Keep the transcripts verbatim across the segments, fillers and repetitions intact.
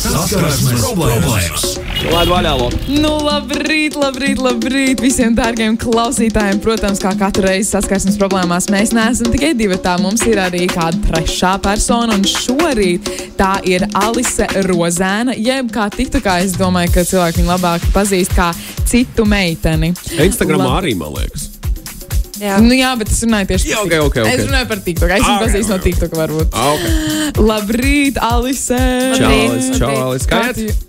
Saskarsmes problēmas. Laidu vaļā, lo. Nu, labrīt, labrīt, labrīt visiem dārgiem klausītājiem. Protams, kā katru reizi saskarsmes problēmās mēs neesam tikai divi. Tā mums ir arī kāda trešā persona, un šorīt tā ir Alise Rozēna, jeb kā tiktokā, es domāju, ka cilvēki viņu labāk pazīst kā citu meiteni. Instagramā Lab... arī, man liekas. Jā. Nu jā, bet es runāju tieši jā, par okay, okay, okay. Es runāju par TikTok. Es viņu okay, pazīstu okay. no TikTok varbūt. Ah, okay. Labrīt, Alise! Čau, Alise, čau, Alise. Kā iet?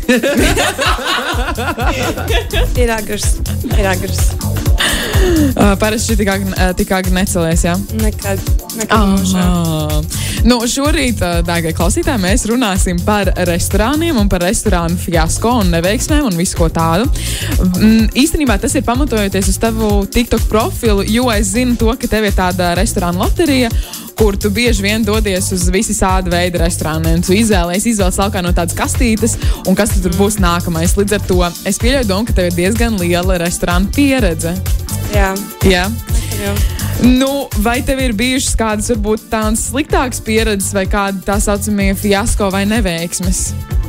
Ir agrs, ir agrs. Uh, parasti tik agri, uh, tik agri necelies, jā? Nekad, nekad mūžā. Nu, šorīt, uh, dārgie klausītāji, mēs runāsim par restorāniem un par restorānu fiasko un neveiksmēm un visu ko tādu. Mm, īstenībā tas ir pamatojoties uz tavu TikTok profilu, jo es zinu to, ka tev ir tāda restorāna loterija, kur tu bieži vien dodies uz visi sāda veida restorāniem. Tu izvēlies, izvēlies laukā no tādas kastītes, un kas tu tur būs nākamais. Līdz ar to es pieļauju domu, ka tev ir diezgan liela restorāna pieredze. Jā. Jā. Jā. Nu, vai tev ir bijušas kādas, varbūt tādas sliktākas pieredzes vai kādi tā saucamie fiasko vai neveiksmes?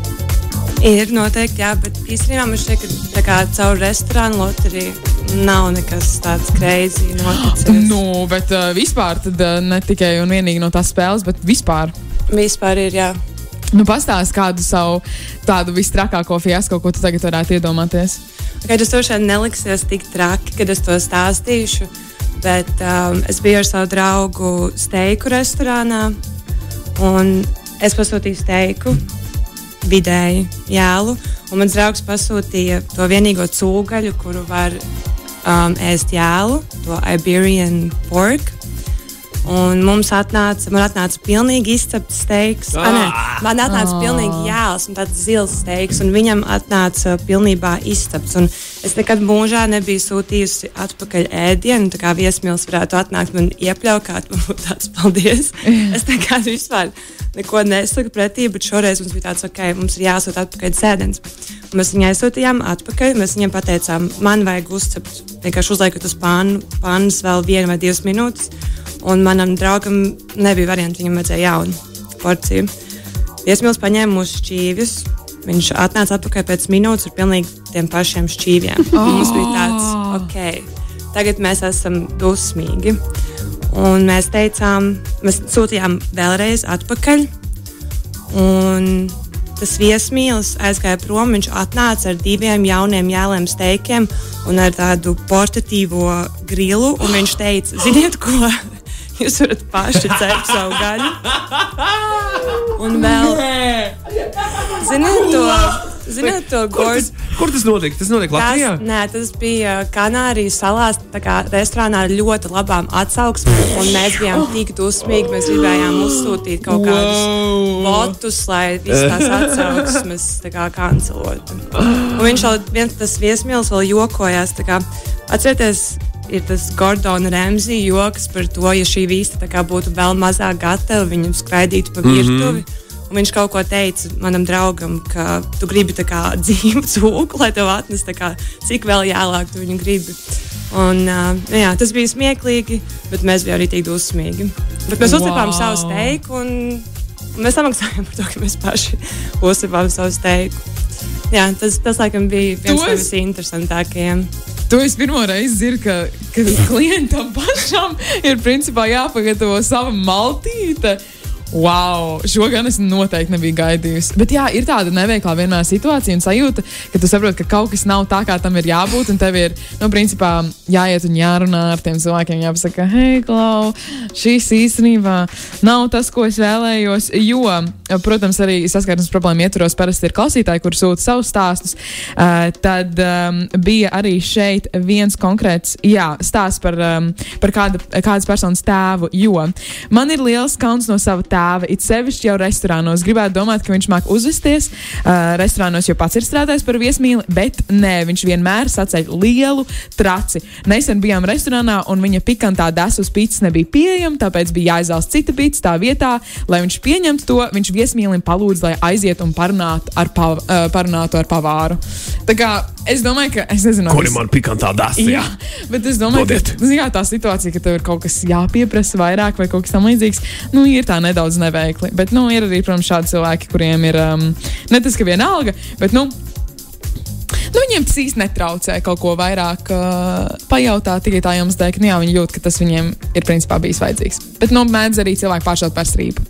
Ir noteikti, jā, bet īstenībā man šķiet, ka tā kā caur restorānu loteriju nav nekas tāds crazy noticis. Nu, bet uh, vispār tad uh, ne tikai un vienīgi no tās spēles, bet vispār. Vispār ir, jā. Nu, pastāsti kādu savu tādu vistrakāko fiasko, ko tu tagad varētu iedomāties. Okay, tas droši vien neliksies tik traki, kad es to stāstīšu, bet um, es biju ar savu draugu steiku restorānā, un es pasūtīju steiku, vidēji jēlu, un mans draugs pasūtīja to vienīgo cūgaļu, kuru var um, ēst jēlu, to Iberian pork. Un mums atnāca, man atnāca pilnīgi izcepts steiks. Ah! Ah, ne, man atnāca ah! pilnīgi jēls un tāds zils steiks, un viņam atnāca pilnībā izcepts. Un es nekad mūžā nebiju sūtījusi atpakaļ ēdienu, tā kā viesmīlis varētu atnākt man iepļaukāt, man būtu tāds paldies. Es nekad vispār neko nesaku pretī, bet šoreiz mums bija tāds, ok, mums ir jāsūt atpakaļ sēdens. Un mēs viņai aizsūtījām atpakaļ, mēs viņam pateicām, man vajag uzcept, vienkārši uzliekot uz pānu, pānas vēl vienu vai divas minūtes. Un manam draugam nebija varianti, viņam vajadzēja jaunu porciju. Viesmīlis paņēma mūsu šķīvjus. Viņš atnāca atpakaļ pēc minūtes ar pilnīgi tiem pašiem šķīvjiem. Oh. Mums bija tāds, ok, tagad mēs esam dusmīgi. Un mēs teicām, mēs sūtījām vēlreiz atpakaļ. Un tas viesmīlis aizgāja prom, viņš atnāca ar diviem jauniem jēliem steikiem un ar tādu portatīvo grilu. Un viņš teica, ziniet ko? Jūs varat paši cept savu gaļu. Un vēl, ziniet to, ziniet to gordu. Kur, kur tas notika? Tas notika Latvijā? Tas, nē, tas bija Kanārijas salās, tā kā restorānā ar ļoti labām atsauksmēm, un mēs bijām tik dusmīgi, mēs gribējām uzsūtīt kaut kādus wow. botus, lai visas tās atsauksmes tā kā kancelotu. Un viņš vēl, viens tas viesmīlis vēl jokojās, tā kā, atcerieties, ir tas Gordona Ramsay joks par to, ja šī vīsta tā kā būtu vēl mazāk gatava, viņu skraidītu pa virtuvi. Mm-hmm. Un viņš kaut ko teica manam draugam, ka tu gribi tā kā dzīvu cūku, lai tev atnes tā kā, cik vēl jālāk tu viņu gribi. Un, uh, jā, tas bija smieklīgi, bet mēs bijām arī tik dusmīgi. Bet mēs wow. uzcepām savu steiku, un, un mēs samaksājām par to, ka mēs paši uzcepām savu steiku. Jā, tas, tas laikam bija viens no es... visinteresantākajiem. To es pirmo reizi dzirdu, ka, ka klientam pašam ir principā jāpagatavo sava maltīte. Wow, šo gan es noteikti nebiju gaidījusi. Bet jā, ir tāda neveiklā vienmēr situācija un sajūta, ka tu saproti, ka kaut kas nav tā, kā tam ir jābūt, un tev ir, nu, principā, jāiet un jārunā ar tiem cilvēkiem, jāpasaka, hei, Klau, šis īstenībā nav tas, ko es vēlējos, jo, protams, arī saskarsmes problēma ietvaros parasti ir klausītāji, kur sūta savus stāstus, uh, tad um, bija arī šeit viens konkrēts, jā, stāsts par, um, par kāda, kādas personas tēvu, jo man ir liels kauns no sava tēva. It sevišķi jau restorānos. Gribētu domāt, ka viņš māk uzvesties. Uh, restorānos jau pats ir strādājis par viesmīli, bet nē, viņš vienmēr saceļ lielu traci. Nesen bijām restorānā un viņa pikantā desus pīcis nebija pieejama, tāpēc bija jāizvēlas cita pīcis tā vietā, lai viņš pieņemtu to. Viņš viesmīlim palūdz, lai aiziet un parunātu ar, pav, uh, parunātu ar pavāru. Tā kā es domāju, ka es nezinu, Kur ir man pikantā dasa? Jā, bet es domāju, Dodiet. ka zin, tā situācija, ka tev ir kaut kas jāpieprasa vairāk vai kaut kas tam līdzīgs, nu, ir tā nedaudz neveikli. Bet, nu, ir arī, protams, šādi cilvēki, kuriem ir um, ne tas, ka vienalga, bet, nu, Nu, viņiem tas īsti netraucē kaut ko vairāk uh, pajautāt, tikai tā jums dēļ, ka nu, jā, viņi jūt, ka tas viņiem ir principā bijis vajadzīgs. Bet nu, mēdz arī cilvēki pāršaut par strīpu.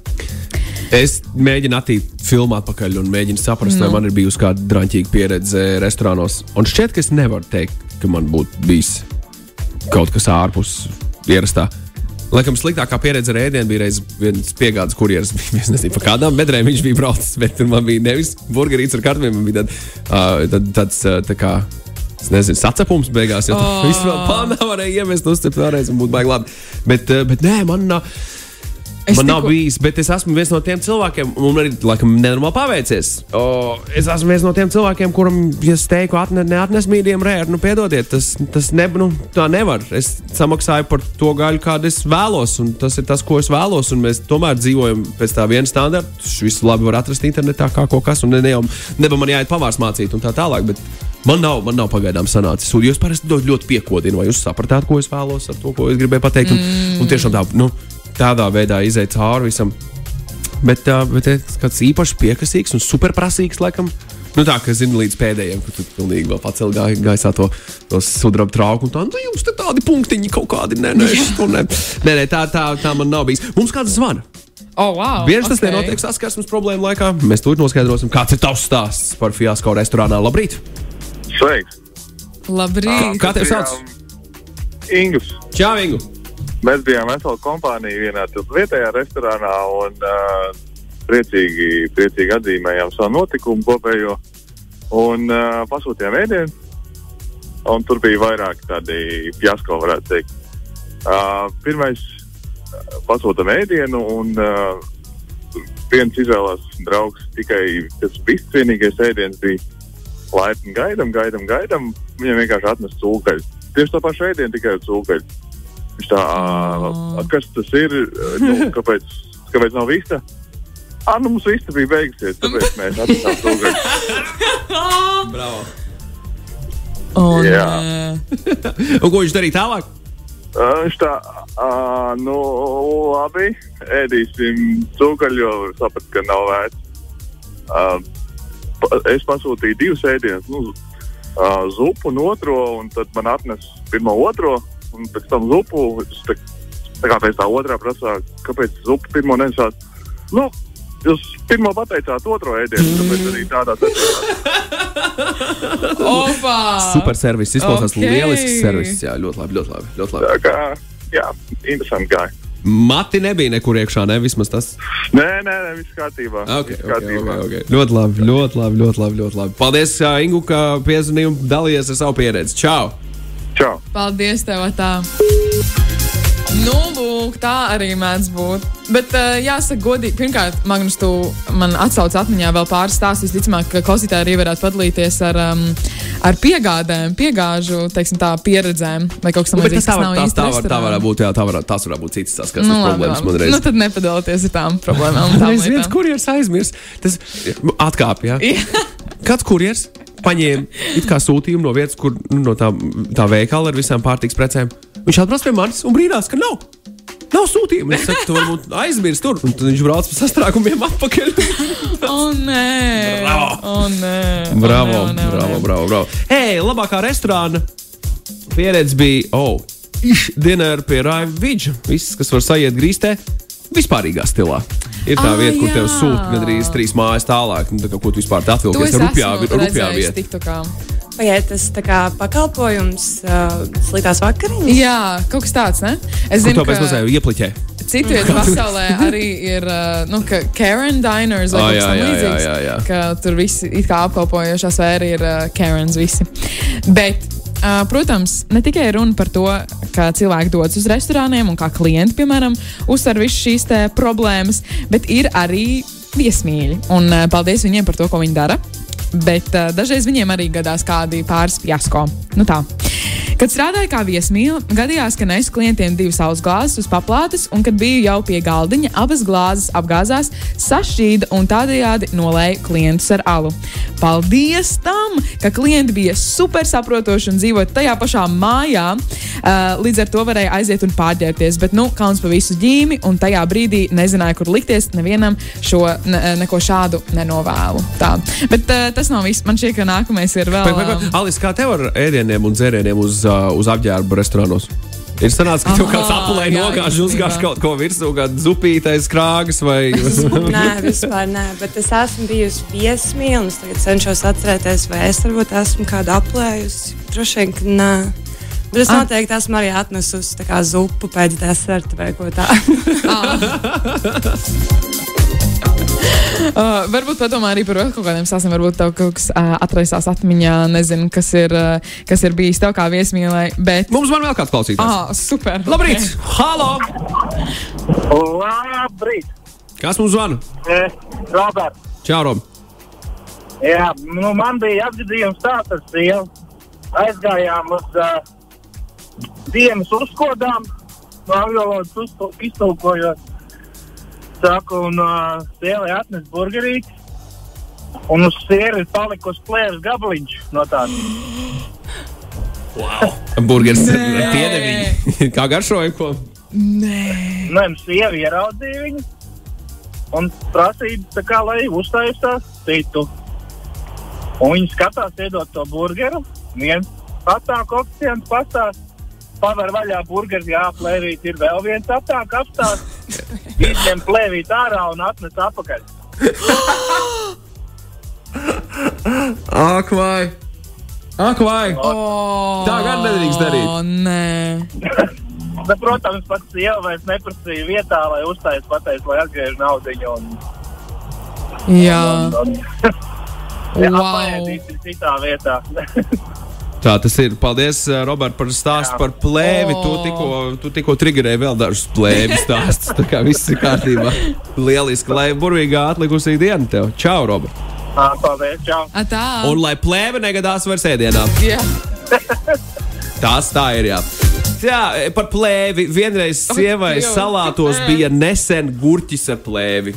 Es mēģinu attīt filmu atpakaļ un mēģinu saprast, no. vai man ir bijusi kāda draņķīga pieredze restorānos. Un šķiet, ka es nevaru teikt, ka man būtu bijis kaut kas ārpus ierastā. Laikam sliktākā pieredze ar ēdienu bija reiz viens piegādes kurjeris. Es nezinu, pa kādām bedrēm viņš bija braucis, bet tur man bija nevis burgerīts ar kartumiem, man bija tad, uh, tad, tāds, uh, tā kā, es nezinu, sacepums beigās, jo oh. visu vēl pānā varēja iemest, uzcept vēlreiz un būtu baigi labi. Bet, uh, bet nē, man nav, man tiku... nav bijis, bet es esmu viens no tiem cilvēkiem, un man arī, laikam, nenormāli paveicies. O, es esmu viens no tiem cilvēkiem, kuram, ja steiku atne, neatnes mīdiem rēru, nu piedodiet, tas, tas ne, nu, tā nevar. Es samaksāju par to gaļu, kādu es vēlos, un tas ir tas, ko es vēlos, un mēs tomēr dzīvojam pēc tā viena standarta. Visu labi var atrast internetā kā kaut kas, un ne, ne jau, neba man jāiet pavārs mācīt un tā tālāk, bet man nav, man nav pagaidām sanācis. Un jūs parasti ļoti, ļoti piekodinu, vai jūs sapratāt, ko es vēlos ar to, ko es gribēju pateikt, un, mm. un tiešām tā, nu, tādā veidā izēt cauri visam. Bet, uh, bet kāds īpaši piekasīgs un superprasīgs, laikam, nu tā, ka zini līdz pēdējiem, ka tu pilnīgi vēl pacel gai, gaisā to, to sudraba trauku un tā, nu jums te tādi punktiņi kaut kādi, nē, nē, nē, nē, nē tā, tā, tā man nav bijis. Mums kāds zvana. Oh, wow. Bieži tas okay. nenotiek saskarsmes problēmu laikā. Mēs tur noskaidrosim, kāds ir tavs stāsts par fiasko restorānā. Labrīt! Sveiks! Labrīt! Kā tev sauc? Ingus. Čau, Ingu! Mēs bijām vesela kompānija vienā vietējā restorānā un uh, priecīgi, priecīgi atzīmējām savu notikumu kopējo un uh, pasūtījām ēdienu. Un tur bija vairāk tādi fiasko, varētu teikt. Uh, pirmais uh, pasūtām ēdienu un uh, viens izvēlās draugs tikai tas viss vienīgais ēdiens bija laipni gaidam, gaidam, gaidam. Viņam vienkārši atnes cūkaļu. Tieši tā paša ēdiena tikai ar cūkaļu. Viņš tā, oh. kas tas ir, nu, kāpēc, kāpēc nav vista? Ā, nu mums vista bija beigusies, tāpēc mēs atnesām cūkaļu. Bravo! Oh, jā. Un ko viņš darīja tālāk? Uh, viņš tā, uh, nu, labi, ēdīsim cūkaļu, jo saprat, ka nav vērts. Uh, pa, es pasūtīju divus ēdienus, nu, uh, zupu un otro, un tad man atnes pirmo otro, un pēc tam zupu, tā, tā kā pēc tā otrā prasā, kāpēc zupu pirmo nesāt. Nu, jūs pirmo pateicāt otro ēdienu, tāpēc arī tādā secībā. Opa! Super servis, izklausās Okay. lielisks servis. Jā, ļoti labi, ļoti labi, ļoti labi. Tā kā, jā, interesanti gāja. Mati nebija nekur iekšā, ne? Vismaz tas. Nē, nē, nē, viss kārtībā. Okay, viss okay, kārtībā. okay, okay. Ļoti labi, ļoti labi, ļoti labi, ļoti labi. Paldies, uh, Ingu, ka piezvanīji un dalījies ar savu pieredzi. Čau! Čau! Paldies tev, tā. Nu, lūk, tā arī mēdz būt. Bet uh, jāsaka godīgi, pirmkārt, Magnus, tu man atsauc atmiņā vēl pāris stāstus. Visticamāk, ka klausītāji arī varētu padalīties ar, um, ar piegādēm, piegāžu, teiksim tā, pieredzēm. Vai kaut kas tam Nu, bet līdzīgs, tas tā, kas var, nav tā, īsti tā, var, tā restorānā. varētu būt, jā, tā var, tās varētu būt citas saskarsmes Nu, labi, problēmas labi. man reiz. Nu, tad nepadalieties ar tām problēmām. Tām Reiz viens lietām. kurjers aizmirs. Tas atkāpja, jā? Jā. Kāds kurjers paņēma it kā sūtījumu no vietas, kur nu, no tā, tā veikala ar visām pārtiks precēm. Viņš atbrauc pie manis un brīnās, ka nav. Nav sūtījuma. Es saku, tu varbūt aizmirst tur. Un tad viņš brauc pa sastrāgumiem atpakaļ. O, nē. Bravo. O, nē. Bravo, O, nē, o, nē, o, bravo, nē. bravo, bravo. Hei, labākā restorāna pieredze bija, oh, iš dinner pie Raiva Vidža. Viss, kas var sajiet grīstē, vispārīgā stilā. Ir tā Ah, vieta, kur tev jā. sūta gandrīz trīs mājas tālāk. Nu, tā kā, ko tu vispār te To atvilkies? es Rupjā, esmu rupjā redzējis vieta. TikTokā. Vai jā, tas tā kā pakalpojums uh, sliktās vakariņas? Jā, kaut kas tāds, ne? Es Kur zinu, to pēc ka mazliet iepliķē? citu vietu pasaulē arī ir, uh, nu, ka Karen Diners vai Ah, kaut kas jā, tam jā, līdzīgs. jā, jā. Ka tur visi, it kā apkalpojošā sfēra ir uh, Karens visi. Bet, uh, protams, ne tikai runa par to, ka cilvēki dodas uz restorāniem un kā klienti, piemēram, uztver visu šīs te problēmas, bet ir arī viesmīļi. Un uh, paldies viņiem par to, ko viņi dara. Bet uh, dažreiz viņiem arī gadās kādi pāris fiasko. Nu tā. Kad strādāju kā viesmīla, gadījās, ka nesu klientiem divas alus glāzes uz paplātes, un kad biju jau pie galdiņa, abas glāzes apgāzās, sašķīda un tādējādi nolēja klientus ar alu. Paldies tam, ka klienti bija super saprotoši un dzīvot tajā pašā mājā, līdz ar to varēja aiziet un pārģērties, bet nu, kauns pa visu ģīmi, un tajā brīdī nezināju, kur likties, nevienam šo, ne, neko šādu nenovēlu. Tā. Bet uh, tas nav viss, man šķiet, ka nākamais ir vēl... Pa, pa, pa. Alis, kā tev ar ēdieniem un dzērieniem uz, uh, uz apģērbu restorānos? Ir sanācis, ka tev kāds apulē nogāž, uzgāž kaut ko virsū, kāda zupītais krāgas vai... Nē, vispār nē, bet es esmu bijusi viesmīla, un es tagad cenšos atcerēties, vai es varbūt esmu kādu aplējusi. Droši vien, ka nē. Bet es noteikti esmu arī atnesusi tā kā zupu pēc deserta vai ko tā. Uh, varbūt padomā arī par vēl kaut kādiem stāstiem. Varbūt tev kaut kas uh, atraisās atmiņā, nezinu, kas ir, uh, kas ir bijis tev kā viesmīlai, bet... Mums man vēl kāds klausītājs. Ah, super. Labrīt! Okay. Halo! Labrīt! Kas mums zvana? E, Roberts. Čau, Rob. Jā, nu man bija apgadījums tāds ar sievu. Aizgājām uz uh, dienas uzkodām, no angļu iztulkojot. Saku, un uh, sievai atnes burgerīti, un uz sieru ir palikusi plēves gabaliņš no tādas. Wow! Burgers ar piedeviņu. Kā garšoja ko? Nē. Nē, un sieva ieraudzīja viņu, un prasīja, tā kā, lai uztaisās citu. Un viņi skatās, iedot to burgeru, viens atāk oficients pastāst, paver vaļā burgers, jā, plēvīt ir vēl viens atāk apstāst, izņem plēvīt ārā un atnes apakaļ. Ak, vai! Ak, vai! Oh, Tā gan nedrīkst darīt. Nē. Bet, protams, pats sieva vairs neprasīja vietā, lai uztais pateic, lai atgriež naudiņu un... Jā. un, un jā, Wow. paēdīsim citā vietā. Tā tas ir. Paldies, Robert, par stāstu par plēvi. Oh. Tu tikko, tu tikko triggerēji vēl dažus plēvi stāstus. Tā kā viss ir kārtībā. Lieliski, lai burvīgā atlikusī diena tev. Čau, Robert. Ā, paldies, čau. Atā. Un lai plēve negadās vairs ēdienā. Jā. Tās tā ir, jā. Jā, par plēvi. Vienreiz sievai Dievs, salātos nē. bija nesen gurķis ar plēvi.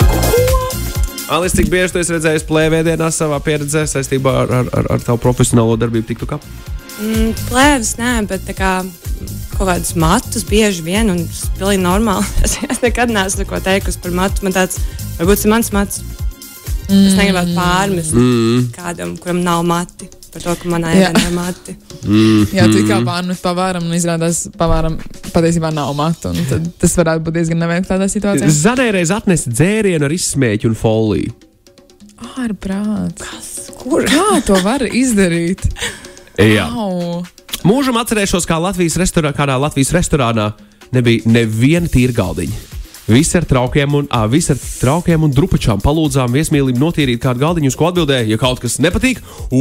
Alis, cik bieži tu esi redzējis plēvi ēdienā savā pieredzē saistībā ar, ar, ar, ar tavu profesionālo darbību tiktu kā? Mm, plēvis, nē, bet tā kā kaut kādus matus bieži vien, un tas ir pilnīgi normāli. Es, es nekad neesmu neko teikusi par matu. Man tāds, varbūt tas ir mans mats. Mm. Es negribētu pārmest mm. kādam, kuram nav mati. Par to, ka manā ēdienā ir mati. Mm. Jā, tu kā pārmet pavāram un izrādās pavāram patiesībā nav matu. Un tad tas varētu būt diezgan neveikli tādā situācijā. Zanēreiz atnesa dzērienu ar izsmēķu un foliju. Ārprāts. Kas? Kur? Kā to var izdarīt? Jā. Au. Mūžam atcerēšos, kā Latvijas restorā, kādā Latvijas restorānā nebija neviena tīra galdiņa. Visi ar traukiem un, ā, visi ar traukiem un drupačām palūdzām viesmīlim notīrīt kādu galdiņu, uz ko atbildēja, ja kaut kas nepatīk.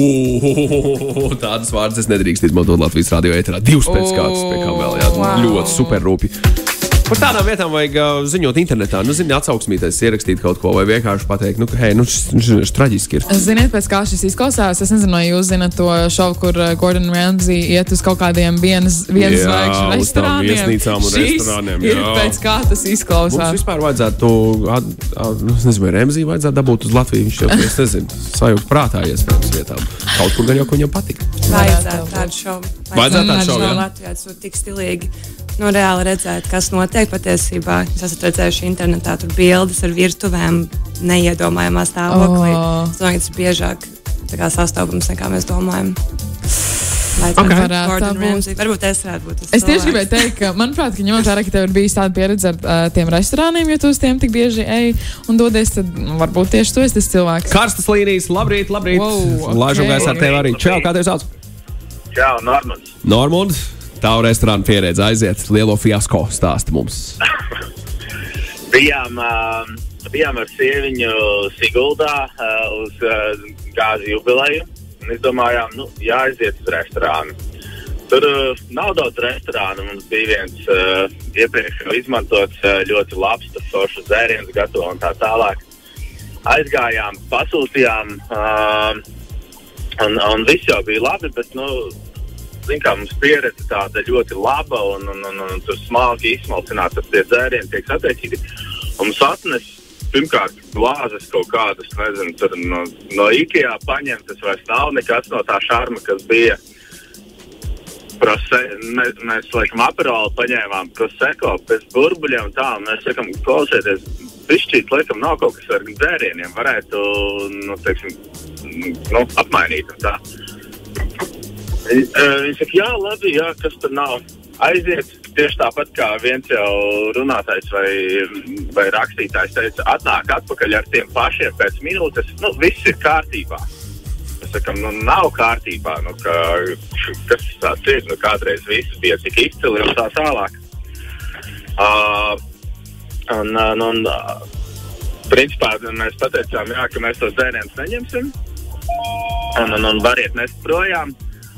Uu, tādas vārdas es nedrīkst izmantot Latvijas radio ēterā. Divas pēc kārtas, pie kā vēl, jā, Wow. ļoti super rūpi. Par tādām vietām vajag uh, ziņot internetā, nu, zini, atsauksmītais, ierakstīt kaut ko vai vienkārši pateikt, nu, ka, hei, nu, šis, šis traģiski ir. Ziniet, pēc kā šis izklausās? Es nezinu, vai jūs zināt to šovu, kur uh, Gordon Ramsay iet uz kaut kādiem vienas, vienas Jā, zvaigžņu uz tām restorāniem. viesnīcām un Šis restorāniem, ir jā. pēc kā tas Mums izklausās. vispār vajadzētu, at, at, nu, es nezinu, vai Remzī vajadzētu dabūt uz Latviju, viņš jau, es nezinu, sajūgt prātā iespējams vietām. Kaut kur gan jau, ko viņam patika. Vajadzētu tādu šovu. Vajadzētu tādu šovu, jā. Latvijā tas būtu tik stilīgi. Nu, reāli redzēt, kas notiek patiesībā. Jūs esat redzējuši internetā tur bildes ar virtuvēm neiedomājamā stāvoklī. Oh. Es domāju, ka tas ir biežāk tā kā sastopams, nekā mēs domājam. Okay. Varētu Varētu Gordon tā būt. Ramsay. Varbūt es varētu būt tas Es tieši cilvēks. gribēju teikt, ka, manuprāt, ka ņemot vērā, ka tev ir bijis tāda pieredze ar uh, tiem restorāniem, ja tu uz tiem tik bieži ej un dodies, tad nu, varbūt tieši tu esi tas cilvēks. Karstas līnijas, labrīt, labrīt. Wow, okay. Laižam gaisā ar tevi arī. Čau, kā tevi sauc? Čau, Normands. Normund, tavu restorānu pieredze aiziet. Lielo fiasko stāsti mums. bijām, uh, bijām ar sieviņu Siguldā uh, uz uh, gāzi jubileju. Un izdomājām, nu, jāaiziet uz restorānu. Tur uh, nav daudz restorānu. Mums bija viens uh, iepriekš jau izmantots uh, ļoti labs, tas foršas dzēriens gatavo un tā tālāk. Aizgājām, pasūtījām, uh, un, un viss jau bija labi, bet, nu, zin kā, mums pieredze tāda ļoti laba un, un, un, un tur smalki izsmalcināt, tas tie dzērieni tiek satiecīgi. Un mums atnes pirmkārt glāzes kaut kādas, nezinu, tur no, no IKEA paņemtas vairs nav nekas no tā šarma, kas bija. Prose, mēs, mēs, laikam, Aperolu paņēmām Prosecco pēc burbuļiem un tā, un mēs sakam, klausieties, bišķīt, laikam, nav kaut kas ar dzērieniem, varētu, nu, teiksim, nu, apmainīt un tā. Viņi saka, jā, labi, jā, kas tur nav. Aiziet, tieši tāpat kā viens jau runātājs vai, vai rakstītājs teica, atnāk atpakaļ ar tiem pašiem pēc minūtes, nu, viss ir kārtībā. Mēs sakam, nu, nav kārtībā, nu, ka, kas tāds ir, nu, kādreiz viss bija tik izcili un tā tālāk. Uh, un, un, un uh, principā mēs pateicām, jā, ka mēs tos dzērienus neņemsim, un, un, un variet nest projām.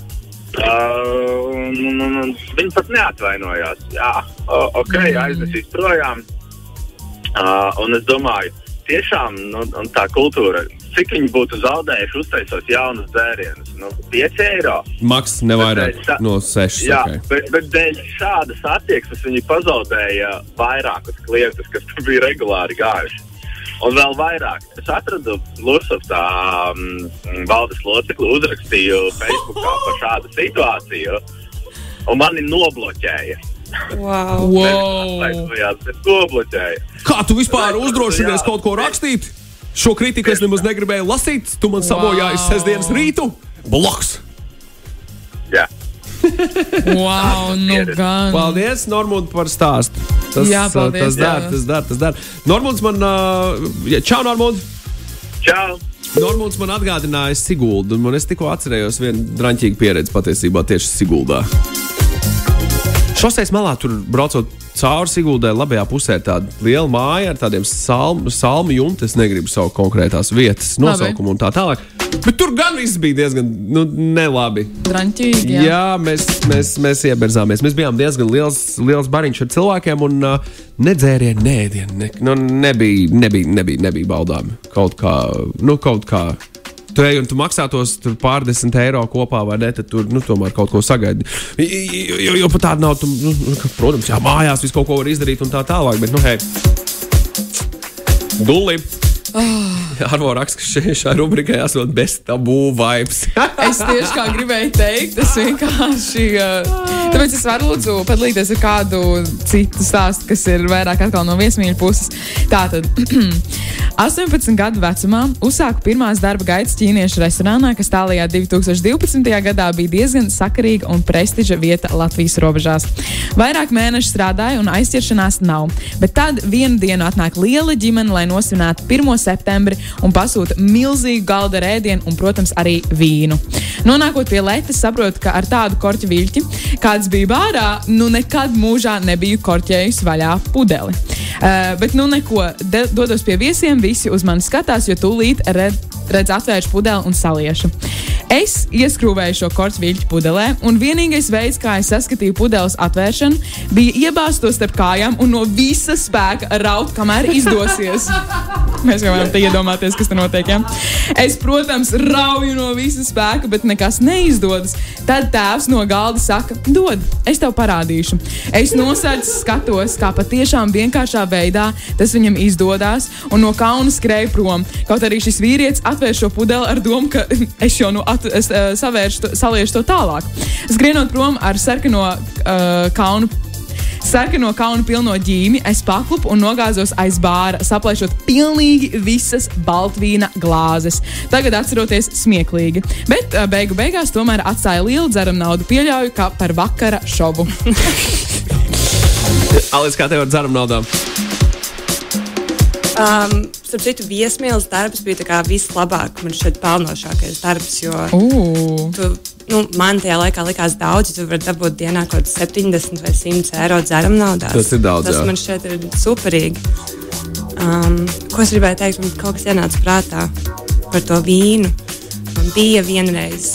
Uh, un, un, un, un viņi pat neatvainojās. Jā, uh, ok, aiznesīs projām. Uh, un es domāju, tiešām, nu, un tā kultūra, cik viņi būtu zaudējuši uztaisot jaunus dzērienus? Nu, pieci eiro. Maks nevairāk tā, no sešas. Jā, okay. bet, bet dēļ šādas attieksmes viņi pazaudēja vairākus klientus, kas tur bija regulāri gājuši. Un vēl vairāk. Es atradu Lursovtā um, valdes locekli, uzrakstīju Facebookā par šādu situāciju, un mani nobloķēja. Wow. Wow. Bet nobloķēja. Kā tu vispār uzdrošinies kaut ko rakstīt? Šo kritiku es nemaz negribēju lasīt. Tu man sabojāji wow. sestdienas rītu. Bloks. Jā. Wow, nu gan. Paldies, Normund, par stāstu. Tas, jā, paldies. Tas dar, tas dar, tas dar. Normunds man... Uh, čau, Normund. Čau. Normunds man atgādināja Siguldu, un man es tikko atcerējos vienu draņķīgu pieredzi patiesībā tieši Siguldā. Šoseis malā tur braucot cauri Siguldai labajā pusē ir tāda liela māja ar tādiem salmu, salmu jumti. Es negribu savu konkrētās vietas nosaukumu un tā tālāk. Bet tur gan viss bija diezgan nu, nelabi. Draņķīgi, jā. Jā, mēs, mēs, mēs ieberzāmies. Mēs bijām diezgan liels, liels bariņš ar cilvēkiem un uh, nedzērieni, nēdieni. Ne, nu, nebija, nebija, nebija, nebija baudāmi. Kaut kā, nu, kaut kā. Tu ej un tu maksātos pārdesmit eiro kopā, vai ne, tad tur, nu, tomēr kaut ko sagaidi. Jo, jo, jo pat tāda nav, tu, nu, protams, jā, mājās visu kaut ko var izdarīt un tā tālāk, bet, nu, hei, Dulli. Oh. Arvo raksta, ka šai, šai rubrikai esot bez tabū vibes. Es tieši kā gribēju teikt, es vienkārši... Uh, tāpēc es varu lūdzu padalīties ar kādu citu stāstu, kas ir vairāk atkal no viesmīļu puses. Tātad, astoņpadsmit gadu vecumā uzsāku pirmās darba gaitas ķīniešu restorānā, kas tālajā divi tūkstoši divpadsmitajā gadā bija diezgan sakarīga un prestiža vieta Latvijas robežās. Vairāk mēneši strādāju un aizķeršanās nav, bet tad vienu dienu atnāk liela ģimene, lai nosvinētu pirmo septembri un pasūta milzīgu galda rēdienu un, protams, arī vīnu. Nonākot pie letes, saprotu, ka ar tādu korķa viļķi, kāds bija bārā, nu nekad mūžā nebiju korķējusi vaļā pudeli. Uh, bet nu neko, de, dodos pie viesiem, visi uz mani skatās, jo tūlīt red, redz atvēršu pudeli un saliešu. Es ieskrūvēju šo korķa viļķi pudelē, un vienīgais veids, kā es saskatīju pudeles atvēršanu, bija iebāzt to starp kājām un no visa spēka raut, kamēr izdosies. Mēs jau varam te iedomāties, kas te notiek, ja? Es, protams, rauju no visa spēka, bet nekas neizdodas. Tad tēvs no galda saka, dod, es tev parādīšu. Es nosēdzu skatos, kā patiešām vienkāršā veidā tas viņam izdodās, un no kauna skrēju prom. Kaut arī šis vīrietis atvēr šo pudeli ar domu, ka es jau nu at, es, uh, savēršu, to, saliešu to tālāk. Skrienot prom ar sarkano uh, kaunu Sarkano kaunu pilno ģīmi, es paklupu un nogāzos aiz bāra, saplēšot pilnīgi visas baltvīna glāzes. Tagad atceroties smieklīgi. Bet beigu beigās tomēr atstāja lielu dzeram naudu, pieļauju, kā par vakara šovu. Alis, kā tev ar dzeram naudām? Um, starp citu, viesmīles darbs bija tā kā vislabāk, man šeit pelnošākais darbs, jo uh. tu, nu, man tajā laikā likās daudz, tu vari dabūt dienā kaut septiņdesmit vai simt eiro dzeram naudās. Tas ir daudz, Tas jā. Man šeit ir superīgi. Um, ko es gribēju teikt, man kaut kas ienāca prātā par to vīnu. Man bija vienreiz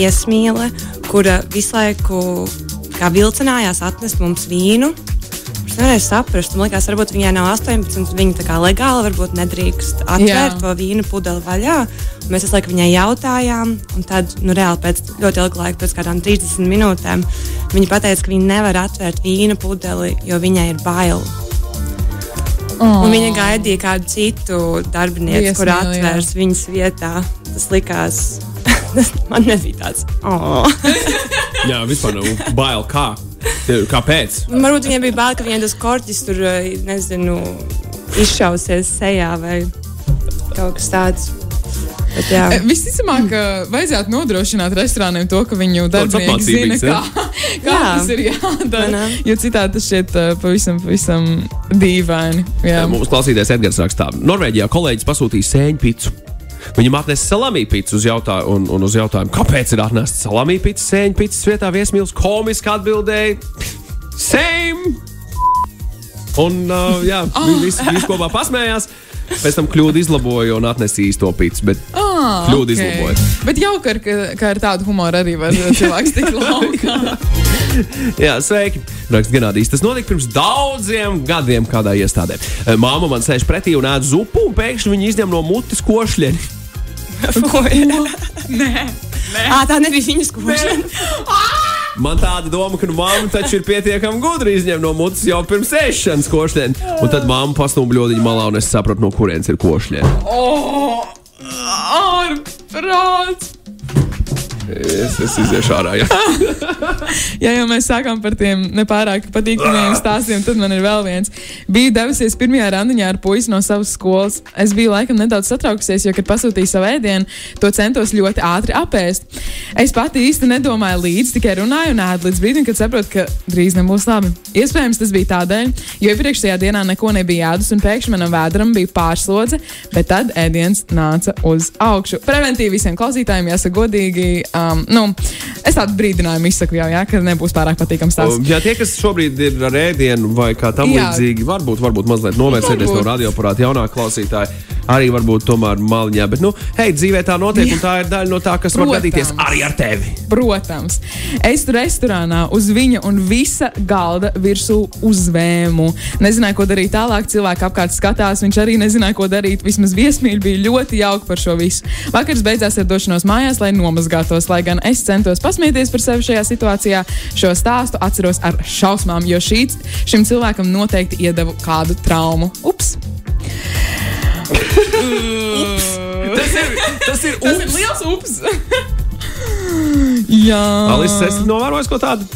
viesmīle, kura visu laiku kā vilcinājās atnest mums vīnu. Es nevarēju saprast, man liekas, varbūt viņai nav astoņpadsmit, viņa tā kā legāli varbūt nedrīkst atvērt Jā. To vīnu pudeli vaļā. Un mēs visu laiku viņai jautājām, un tad, nu, reāli pēc ļoti ilga laika, pēc kādām trīsdesmit minūtēm, viņa pateica, ka viņa nevar atvērt vīnu pudeli, jo viņai ir bail. Oh. Un viņa gaidīja kādu citu darbinieci, kur atvērs jā. Viņas vietā. Tas likās, man nebija tāds. Oh. Jā, vispār nav bail kā. Kāpēc? Varbūt viņai bija bail, ka viņai tas korķis tur, nezinu, izšausies sejā vai kaut kas tāds. Bet, visticamāk, ka vajadzētu nodrošināt restorāniem to, ka viņu darbinieki zina, kā, kā tas ir jādara. Jo citādi tas šķiet pavisam, pavisam dīvaini. Jā. Mums klausīties Edgars rakstā. Norvēģijā kolēģis pasūtīja sēņu picu. Viņam atnesa salamī picu uz jautājumu, un, un uz jautājumu, kāpēc ir atnesta salamī pica sēņu picas vietā, Viesmīls komiski atbildēja same! Un, uh, jā, oh. visi, visi kopā pasmējās. Pēc tam kļūdu izlaboja un atnesa īsto picu, bet ah, kļūdu okay. izlaboja. Bet jauka, ka, ka ar tādu humoru arī var cilvēks tik laukā. Jā, sveiki! Rakst Genādijs. Tas notika pirms daudziem gadiem kādā iestādē. Māma man sēž pretī un ēd zupu, un pēkšņi viņa izņem no mutes košļeni. Nē, nē. Ā, tā nebija viņas košļeni. Man tāda doma, ka nu, mamma taču ir pietiekami gudri izņem no mutes jau pirms ēšanas košļeni. Un tad mamma pasnūm bļodiņu malā, un es sapratu, no kurienes ir košļeni. Oh, ārprāts! Es, es iziešu ārā, jā. Ja jau mēs sākām par tiem nepārāk patīkamiem stāstiem, tad man ir vēl viens. Biju devusies pirmajā randiņā ar puisi no savas skolas. Es biju laikam nedaudz satraukusies, jo, kad pasūtīju savu ēdienu, to centos ļoti ātri apēst. Es pati īsti nedomāju līdzi, tikai runāju un ēdu līdz brīdim, kad saprotu, ka drīz nebūs labi. Iespējams, tas bija tādēļ, jo iepriekšējā dienā neko nebija ēdus un pēkšņi manam vēderam bija pārslodze, bet tad ēdiens nāca uz augšu. Preventīvi visiem klausītājiem jāsaka godīgi. Um, nu, es tādu brīdinājumu izsaku jau, jā, ka nebūs pārāk patīkams tās. Jā, tie, kas šobrīd ir ar ēdienu vai kā tam jā. Līdzīgi, varbūt, varbūt mazliet novērsēties no radioaparāta jaunāk klausītāji, arī varbūt tomēr maliņā, bet, nu, hei, dzīvē tā notiek, jā. Un tā ir daļa no tā, kas Protams. Var gadīties arī ar tevi. Protams. Es tur restorānā uz viņa un visa galda virsū uzvēmu. Nezināju, ko darīt tālāk, cilvēki apkārt skatās, viņš arī nezināja, ko darīt, vismaz Viesmīļi bija ļoti jauki par šo visu. Vakars beidzās ar došanos mājās, lai nomazgātos. Lai gan es centos pasmieties par sevi šajā situācijā, šo stāstu atceros ar šausmām, jo šīs, šim cilvēkam noteikti iedevu kādu traumu. Ups! tas ir, tas ir ups! Tas ir liels ups! Jā. Alis, esi novērojis ko tādu?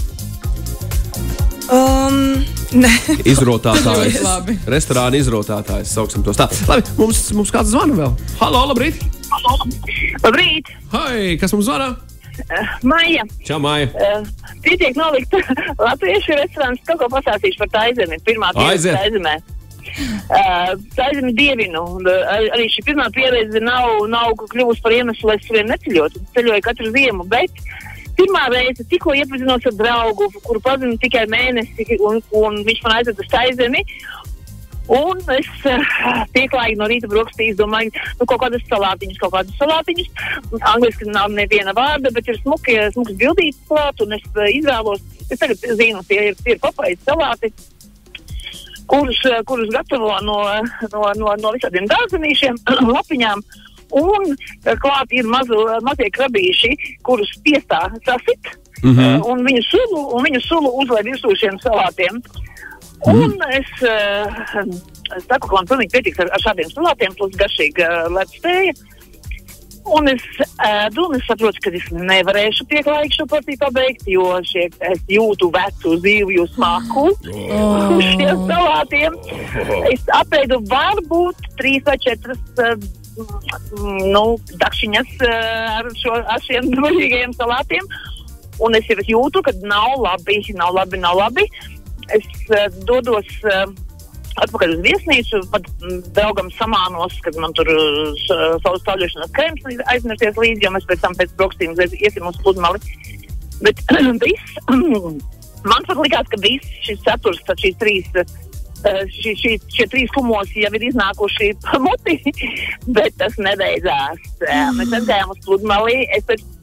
Um, ne. Izrotātājs. Restorāna izrotātājs, sauksim tos tā. Labi, mums, mums kāds zvana vēl. Halo, labrīt! Labrīt! Hei, kas mums zvana? Uh, Maija. Čau, Maija. Uh, Pietiek nolikt latviešu restorāns, kaut ko pasāstīšu par Taizemi. Pirmā pieredze Taizemē. Uh, Taizemi dievinu. Uh, arī šī pirmā pieredze nav, nav kļuvusi par iemeslu, lai es vien neceļotu. Ceļoju katru ziemu, bet pirmā reize tikko iepazinos ar draugu, kuru pazinu tikai mēnesi, un, un viņš man aizved uz Taizemi. Un es uh, pieklājīgi no rīta brokastīs domāju, nu, kaut kādas salātiņas, kaut kādas salātiņas. Angliski nav neviena vārda, bet ir smuki, smuks bildītas klāt, un es uh, izvēlos, es tagad zinu, tie ir, tie ir papaizi salāti, kurus, uh, kurus gatavo no, no, no, no visādiem dārzenīšiem, lapiņām. Un uh, klāt ir mazu, mazie krabīši, kurus piestā sasit, mm-hmm. uh, un viņu sulu, un viņu sulu uzlai virsū šiem salātiem. Un mm. es, uh, es saku, ka man pilnīgi pietiks ar, ar šādiem salātiem, plus garšīga uh, lepstēja. Un es ēdu, un es saprotu, ka es nevarēšu pieklājīgi šo porciju pabeigt, jo šie, es jūtu vecu zivju smaku oh. uz šiem salātiem. Es apēdu varbūt trīs vai četras uh, nu, dakšiņas uh, ar, šo, ar šiem dvaļīgajiem salātiem. Un es jau jūtu, ka nav labi, nav labi, nav labi. Es uh, dodos uh, atpakaļ uz viesnīcu, pat m, draugam samānos, kad man tur uh, savas stāvļošanas krēms aizmirsties līdzi, jo mēs pēc tam pēc brokstīm iesim uz pludmali. Bet viss, man pat likās, ka viss šis saturs, šīs trīs, uh, šī, šī, šie trīs kumosi jau ir iznākuši pamoti, bet tas nebeidzās. Uh, mēs aizgājām uz pludmali, es pēc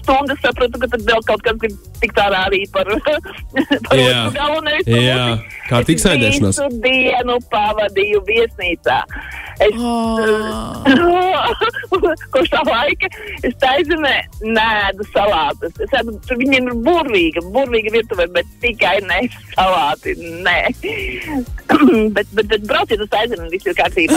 stundas sapratu, ka tad vēl kaut kas grib tikt ārā arī par, par Jā. otru galu, nevis par Jā, otru. kā tik sēdēšanās. Es visu dienu pavadīju viesnīcā. Es, kopš tā laika es taizemē nēdu salātus. Es ēdu, viņiem ir burvīga, burvīga virtuve, bet tikai ne salāti, nē. bet, bet, bet brauciet uz taizemē, viss ir kārtībā.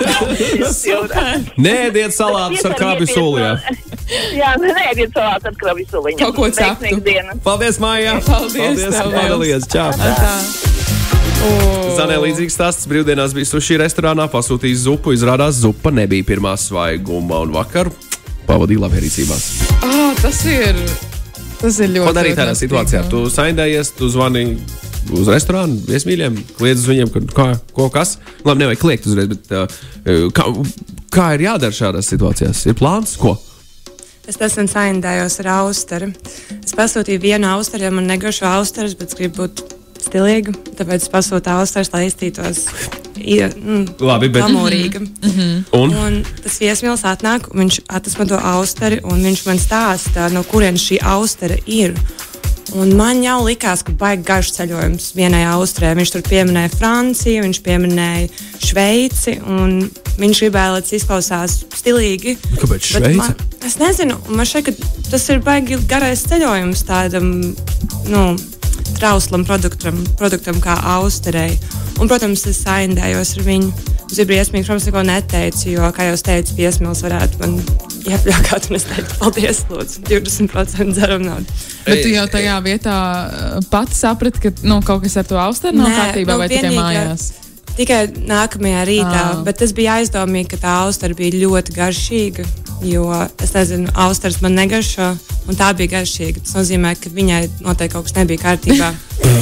Nēdiet salātus ar krabju sulu, jā. Jā, nēdiet salātus ar krabju sulu. Kaut ko ceptu. Paldies, Maija! Paldies, Paldies, tev padalies, čau! Oh. Zanē līdzīgs stāsts brīvdienās bija suši restorānā, pasūtījis zupu, izrādās zupa nebija pirmā svaiguma un vakar pavadīja labierīcībās. Ah, tas ir, tas ir ļoti. Ko darīt tādā situācijā? Tu saindējies, tu zvani uz restorānu viesmīļiem, kliedz uz viņiem, ka, kā, ko, kas? Labi, nevajag kliegt uzreiz, bet uh, kā, kā ir jādara šādās situācijās? Ir plāns, ko? Es nesen saindējos ar austeru. Es pasūtīju vienu austeru, jo man negaršo austeres, bet gribu būt stilīga, tāpēc es pasūtu austeres, lai iztītos mm, Labi, bet... glamūrīga. Mm-hmm. Un? Un tas viesmīlis atnāk, viņš atnesma to austeri, un viņš man stāsta, no kurienes šī austera ir. Un man jau likās, ka baigi garš ceļojums vienai austerē. Viņš tur pieminēja Franciju, viņš pieminēja Šveici, un viņš gribēja, lai tas izklausās stilīgi. Kāpēc Šveice? Man, es nezinu, man šeit, ka tas ir baigi garais ceļojums tādam, nu, trauslam produktam, produktam kā austerei. Un, protams, es saindējos ar viņu. Es biju briesmīgi, protams, neko neteicu, jo, kā jau es teicu, viesmīlis varētu man iepļaukāt, un es teiktu, paldies, lūdzu, divdesmit procenti dzeram naudu. Bet tu jau tajā vietā pati saprati, ka nu, kaut kas ar to austeru nav kārtībā, nu, vai tikai mājās? Tikai nākamajā rītā, Ah. bet tas bija aizdomīgi, ka tā austera bija ļoti garšīga, jo, es nezinu, austeres man negaršo, un tā bija garšīga. Tas nozīmē, ka viņai noteikti kaut kas nebija kārtībā.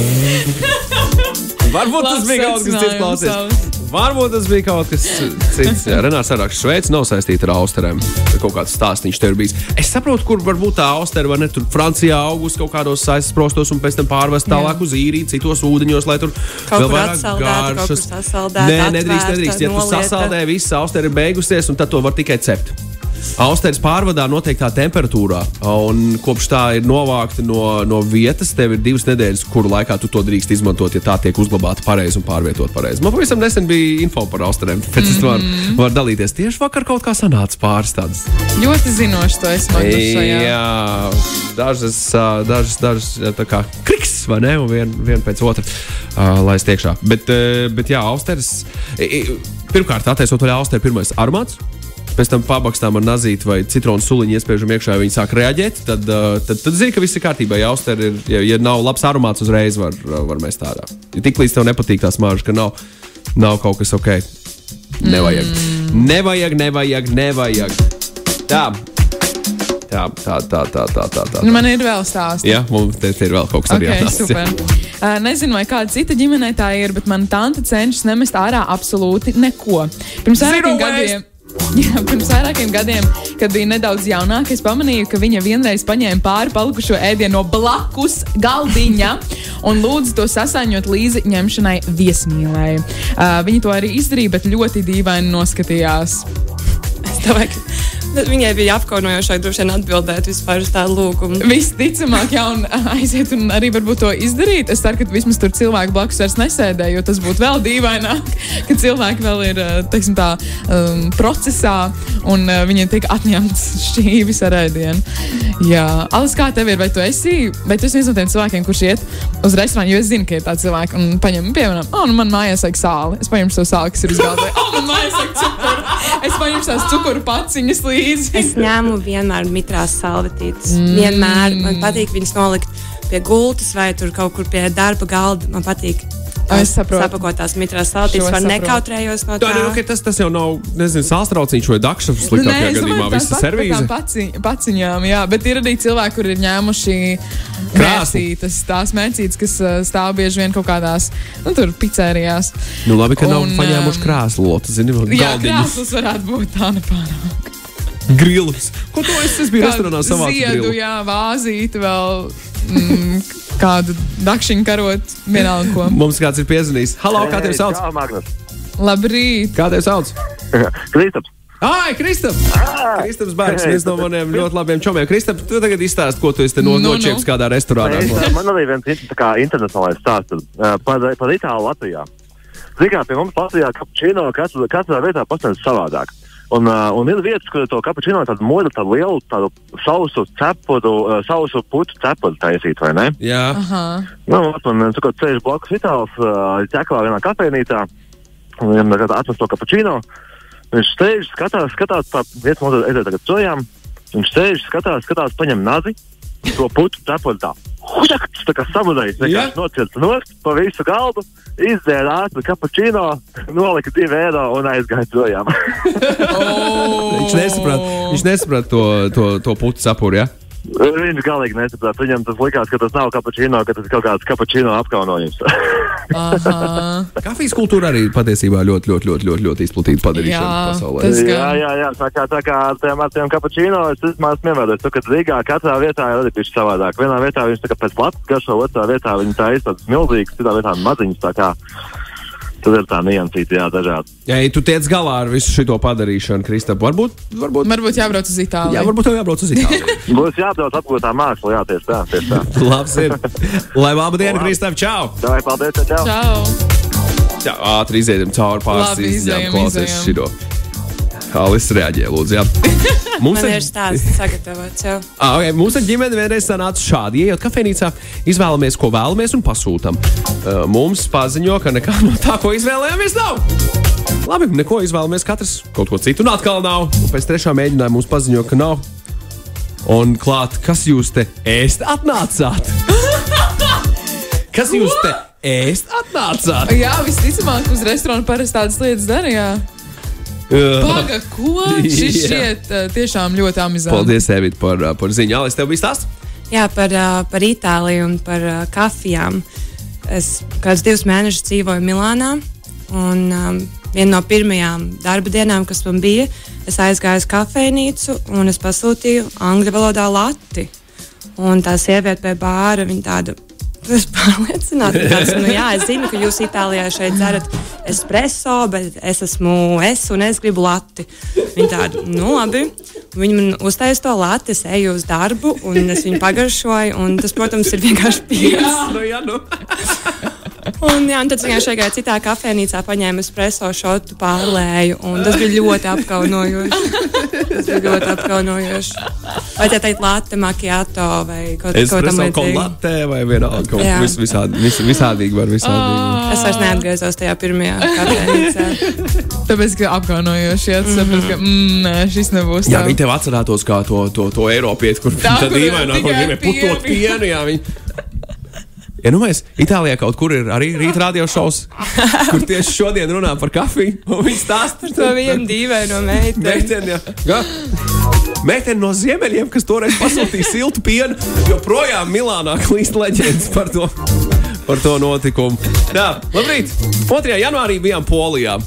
Varbūt tas bija kaut kas cits, klausies. Varbūt tas bija kaut kas cits. Jā, Renārs Sarāks, Šveice nav saistīta ar austerēm. Kaut kāds stāstīņš te ir bijis. Es saprotu, kur varbūt tā austera var ne tur Francijā augus kaut kādos saistas prostos un pēc tam pārvest tālāk uz īriju, citos ūdeņos, lai tur Kaut vēl kur vairāk atsaldēta, kaut kur garšas. sasaldēta, Nē, nedrīkst, atvērta, nedrīkst. Ja tu nolieta. sasaldē, viss austera ir beigusies, un tad to var tikai cept. Austeres pārvadā noteiktā temperatūrā, un kopš tā ir novākta no, no vietas, tev ir divas nedēļas, kuru laikā tu to drīkst izmantot, ja tā tiek uzglabāta pareizi un pārvietot pareizi. Man pavisam nesen bija info par austerēm, pēc es varu var dalīties. Tieši vakar kaut kā sanāca pāris tādas. Ļoti zinoši to es man šajā. Jā, dažas, ā, dažas, dažas tā kā kriks, vai ne, un vien, vien pēc otra uh, lai stiekšā. Bet, uh, bet jā, austeres, i- i- pirmkārt, attaisot vaļā austeru, pirmais aromāts. Pēc tam pabakstām ar nazīti vai citronu suliņu iespējumu iekšā, ja viņi sāk reaģēt, tad, uh, tad, tad zini, ka viss ir kārtībā. Ja auster ir, ja, ja nav labs aromāts, uzreiz var, var mest ārā. Ja tik līdz tev nepatīk tā smāža, ka nav, nav kaut kas ok. Nevajag. Mm. Nevajag, nevajag, nevajag. Tā. Tā, tā, tā, tā, tā, tā, tā. Nu, man ir vēl stāsts. Jā, mums te, te ir vēl kaut kas arī Okay, jāstāsta. super. Uh, nezinu, vai kāda cita ģimenē tā ir, bet mana tante cenšas nemest ārā absolūti neko. Pirms vairākiem Zero gadiem, jā, pirms vairākiem gadiem, kad bija nedaudz jaunāka, es pamanīju, ka viņa vienreiz paņēma pāri palikušo ēdienu no blakus galdiņa un lūdza to sasaņot līdzi ņemšanai viesmīlei. Uh, viņa to arī izdarīja, bet ļoti dīvaini noskatījās. Es domāju, ka viņai bija apkaunojošāk droši vien atbildēt vispār uz tādu lūgumu. Visticamāk, jā, un aiziet un arī varbūt to izdarīt. Es ceru, ka vismaz tur cilvēki blakus vairs nesēdē, jo tas būtu vēl dīvaināk, ka cilvēki vēl ir, teiksim tā, um, procesā un uh, viņiem tiek atņemts šķīvis ar ēdienu. Jā, Alis, kā tev ir? Vai tu esi, vai tu esi viens no tiem cilvēkiem, kurš iet uz restorānu, jo es zinu, ka ir tādi cilvēki un paņem, piemēram, oh, nu man mājās vajag sāli. Es paņemšu to sāli, kas ir uz galda. Oh, man mājās vajag cukuru. Es paņemšu tās cukuru paciņas līdzi. Es ņēmu vienmēr mitrās salvetītes. Mm. Vienmēr man patīk viņas nolikt pie gultas vai tur kaut kur pie darba galda. Man patīk Es saprotu. sapakotās mitrās salvetītes. Šo es Man saprotu. nekautrējos no Tā, tā. nu, okay, tas, tas jau nav, nezinu, sālstrauciņš vai dakšas Nu, sliktākajā nē, es gadījumā, domāju, visa tās pat servīze. tā kā paci- paciņām, jā, bet ir arī cilvēki, kur ir ņēmuši Krāslu. mērcītas, tās mērcītas, kas uh, stāv bieži vien kaut kādās, nu, tur pizzērijās. Nu, labi, ka nav Un, paņēmuši um, krēslu, tu zini, vēl Jā, galdiņus, krāslas varētu būt tā nepārāk. grilus. Ko tu esi? Es biju restorānā savāc Ziedu, grilu. jā, vāzīti vēl, mm, kādu dakšiņu karot, vienalga ko. Mums kāds ir piezvanījis. Halo, kā tevi sauc? Čau, Magnus. Labrīt! Kā tevi sauc? Kristaps. Ai, Kristap! Kristaps Bērgs, viens no maniem ļoti labiem čomiem. Kristap, tu tagad izstāsti, ko tu esi te no, Nu, nočieps nu. kādā restorānā. Es, man arī viens tā kā internacionālais stāsts uh, par, par Itālu Latvijā. Zinām, pie mums Latvijā kapučīno katrā, katrā vietā pastāv savādāk. Un, uh, un ir vietas, kur to kapučīno tādu modu, tādu lielu, tādu sausu cepuru, uh, sausu putu cepuru taisīt, vai ne? Jā. Aha. Nu, un tu kaut ceļš blakus Itāls, uh, ķekvā vienā kafejnīcā, un viņam atnes to kapučīno. Viņš sēž, skatās, skatās, tā vieta mums aiziet tagad projām. Viņš sēž, skatās, skatās, paņem nazi, to putu cepuru tā. Hužakts, tā kā samurajs, vienkārši nocirta nost pa visu galdu, izdzēra ātri kapučīno, nolika divi eiro un aizgāja projām. Oh. Viņš nesaprāt, viņš nesaprāt to, to, to putu sapuri, ja? Viņš galīgi nesaprāt. Viņam tas likās, ka tas nav kapučīno, ka tas ir kaut kāds kapučīno apkaunojums. Aha. Kafijas kultūra arī patiesībā ļoti, ļoti, ļoti, ļoti, ļoti izplatīta padarīšana Jā, pasaulē. tas gan. Jā, jā, jā. Tā kā, tā kā ar tiem, ar tiem kapučīno es vismaz nevēlos. Tu, kad Rīgā katrā vietā ir arī pišķi savādāk. Vienā vietā viņš tā kā pēc lapas garšo, otrā vietā viņi tā ir tāds milzīgs, citā vietā maziņas, tā kā tad ir tā niansīta, jā, dažādi. Ja tu tiec galā ar visu šito padarīšanu, Kristap, varbūt, varbūt, Varbūt jābrauc uz Itāliju. jā, varbūt tev jābrauc uz Itāliju. Būs jābrauc apgūtā māksla, jā, tieši tā, tieši tā. Labs ir. Lai laba diena, Kristap, čau! Davai, paldies, čau! Čau! Jā, ātri izējam cauri pāris Labi, izņām, izejam, klausies izejam. šito. Alis reaģē, lūdzu, jā. Mums Man ir stāsts sagatavots jau. Ah, okay. Mums ar ģimeni vienreiz sanāca šādi. Iejot kafejnīcā, izvēlamies, ko vēlamies un pasūtam. Uh, mums paziņo, ka nekā no tā, ko izvēlējāmies, nav. Labi, neko izvēlamies katrs, kaut ko citu un atkal nav. Un pēc trešā mēģinājuma mums paziņo, ka nav. Un klāt, kas jūs te ēst atnācāt? Kas jūs te ēst atnācāt? Jā, visticamāk, uz restorānu parasti tādas lietas darīja. Paga, ko? Šis šķiet uh, tiešām ļoti amizanti. Paldies, Evita, par, uh, par ziņu. Alis, tev bija stāsts? Jā, par, uh, par Itāliju un par uh, kafijām. Es kādus divus mēnešus dzīvoju Milānā. Un um, viena no pirmajām darba dienām, kas man bija, es aizgāju uz kafejnīcu un es pasūtīju angļu valodā lati. Un tā sieviete pie bāra, viņa tāda, es pārliecināta, tāds, nu jā, es zinu, ka jūs Itālijā šeit dzerat espresso, bet es esmu es un es gribu lati. Viņa tāda, nu labi. Viņa man uztaisa to lati, es eju uz darbu un es viņu pagaršoju, un tas, protams, ir vienkārši piens. Nu, jā, nu. Un, jā, un tad viņa šeit gāja citā kafejnīcā, paņēma espresso šotu, pārlēju, un tas bija ļoti apkaunojoši. Tas bija ļoti apkaunojoši. Vai tā teikt latte macchiato vai kaut ko tam Espresso con līdzīgu? latte vai vienalga, kaut Jā. vis, visādi, vis, visādīgi var visādīgi. Es vairs neatgriezos tajā pirmajā kafejnīcā. Tāpēc, ka apkaunojoši, ja tu saprati, ka mm, nē, šis nebūs Jā, tā. viņi tev atcerētos kā to, to, to Eiropieti, kur Tā, tad kur īvainā, kur tikai viņiem ir putot pienu. pienu, jā, viņi... Ja nu mēs Itālijā kaut kur ir arī rīta radio šovs, kur tieši šodien runā par kafiju, un viņi stāsta Par to vienu dīvaino meiteni. meiteni, jā. Jā. Meiteni no ziemeļiem, kas toreiz pasūtīja siltu pienu, joprojām Milānā klīst leģendas par to, par to notikumu. Jā, labrīt! otrajā janvārī bijām Polijā.